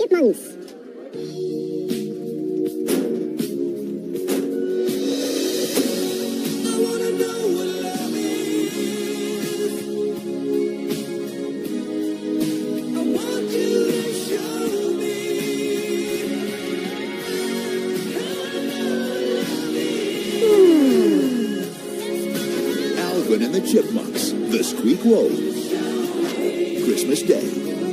Chipmunks. Alvin and the Chipmunks, The Squeak Road. Christmas Day.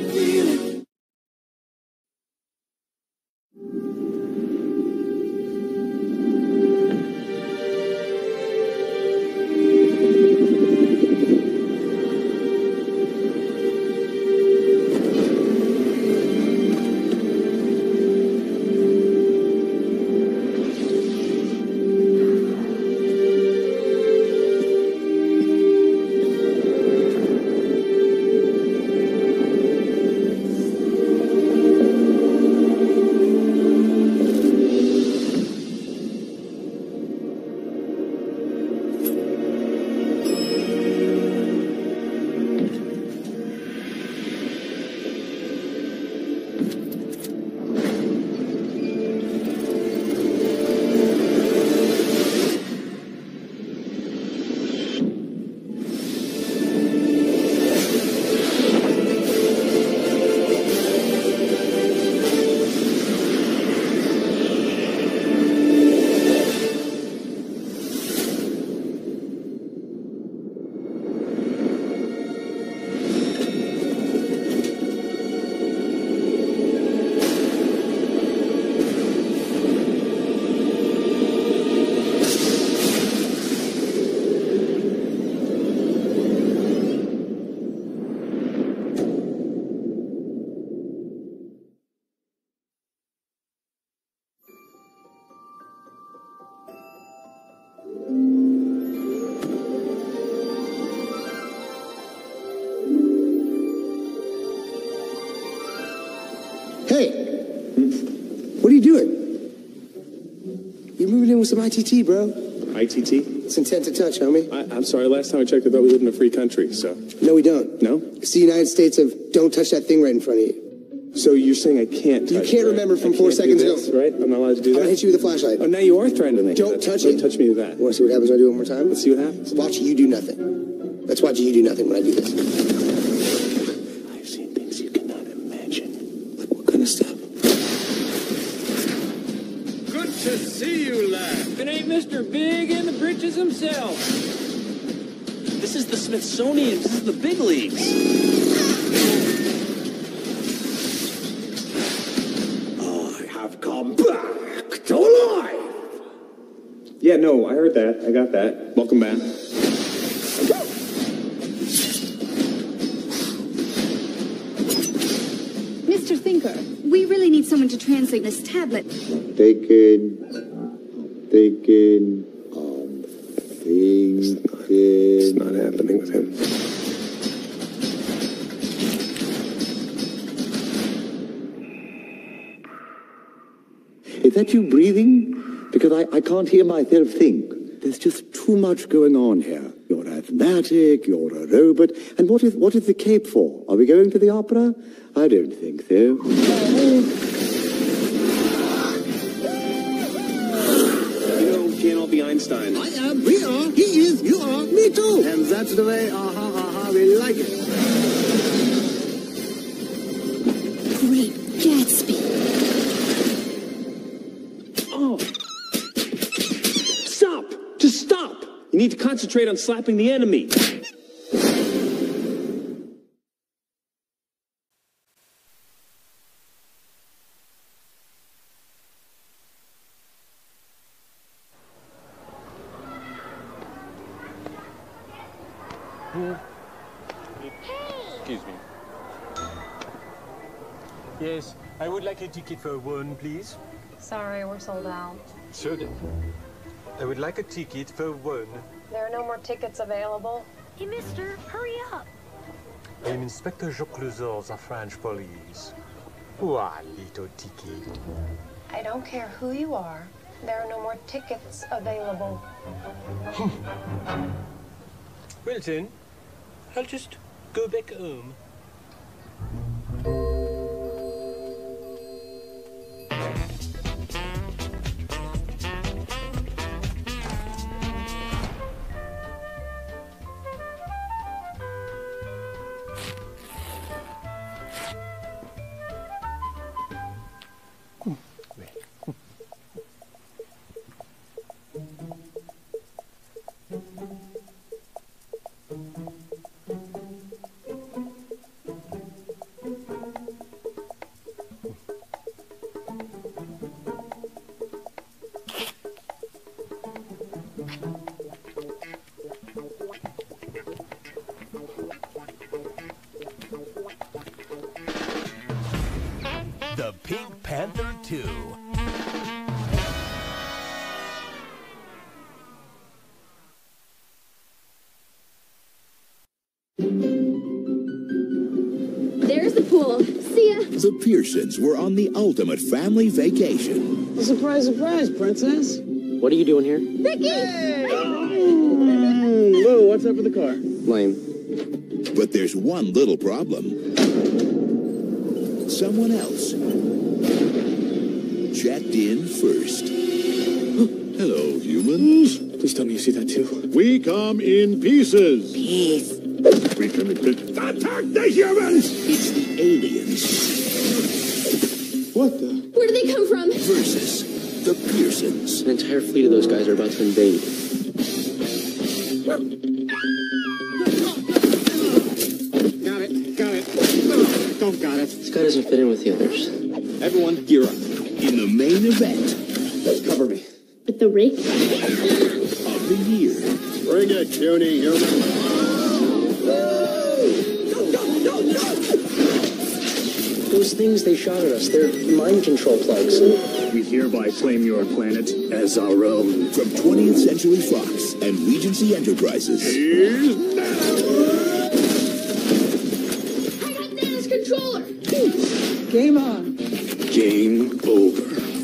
Hey, what are you doing? You're moving in with some ITT, bro. ITT? It's intent to touch, homie. I'm sorry, last time I checked, I thought we lived in a free country, so... No, we don't. No? It's the United States of don't touch that thing right in front of you. So you're saying I can't touch You can't it, remember from I 4 can't do seconds this, ago. right? I'm not allowed to do I'm that? gonna hit you with a flashlight. Oh, now you are threatening. Don't touch it. Don't touch me with that. You wanna see what happens when I do it one more time? Let's see what happens. Watch you do nothing. Let's watch you do nothing when I do this. I've seen things you cannot imagine. Like what kind of stuff? Good to see you, lad. If it ain't Mr. Big in the Britches himself. This is the Smithsonian. This is the big leagues. I have come back to life. Yeah, no, I heard that. I got that. Welcome back. Mr. Thinker, we really need someone to translate this tablet. Thinking, thinking. It's not happening with him. Is that you breathing? Because I can't hear myself think. There's just too much going on here. You're asthmatic, you're a robot. And what is the cape for? Are we going to the opera? I don't think so. You know, can't all be Einstein. I am, we are, he is, you are, me too. And that's the way, we like it. Great Gatsby. Oh. Stop! Just stop! You need to concentrate on slapping the enemy. Excuse me. Yes, I would like a ticket for one, please. Sorry, we're sold out. Certainly. I would like a ticket for one. There are no more tickets available. Hey, mister, hurry up. I am Inspector Jacques Luzor of French police. One little ticket. I don't care who you are. There are no more tickets available. Well then, I'll just go back home. The Pink Panther 2. There's the pool. See ya. The Pearsons were on the ultimate family vacation. Surprise, surprise, princess. What are you doing here? Ricky! Whoa, what's up with the car? Lame. But there's one little problem. Someone else checked in first. Hello, humans. Please tell me you see that too. We come in pieces. Peace. We can attack the humans! It's the aliens What the? Where do they come from? versus the Pearsons. An entire fleet of those guys are about to invade. Got it. Don't got it. This guy doesn't fit in with the others. Everyone, gear up. In the main event Cover me. With the rake? of the year. Bring it, puny human. Those things they shot at us, they're mind control plugs. We hereby claim your planet as our own. From 20th Century Fox and Regency Enterprises. Here's now. I got Nana's controller! Game on. Game over.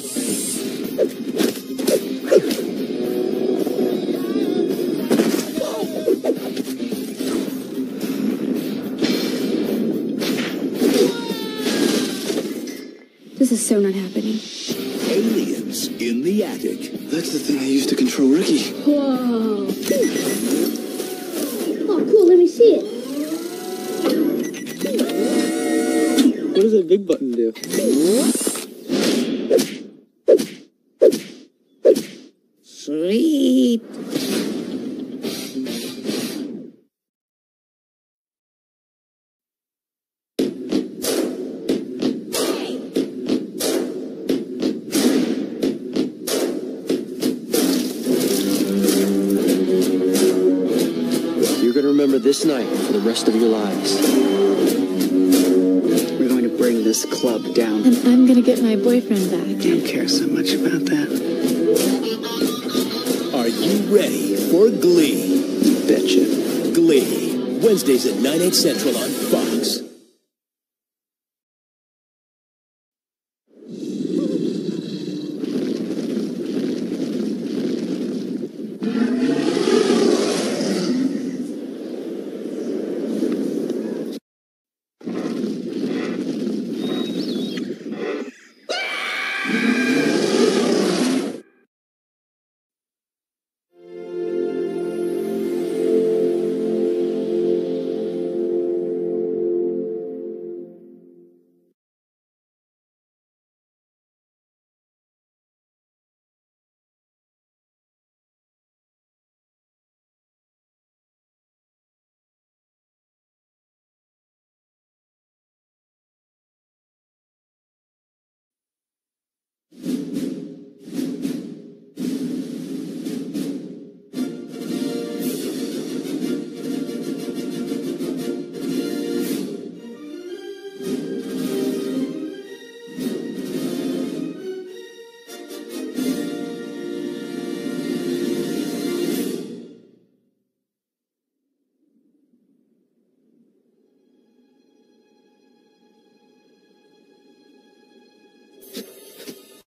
This is so not happening. Aliens in the attic. That's the thing I used to control Ricky. Whoa. Oh, cool. Let me see it. What does that big button do? Sweet. You're gonna remember this night for the rest of your lives. We're going to bring this club down. And I'm gonna get my boyfriend back. Don't care so much about that. Are you ready for Glee? Betcha. Glee. Wednesdays at 9, 8 Central on Fox.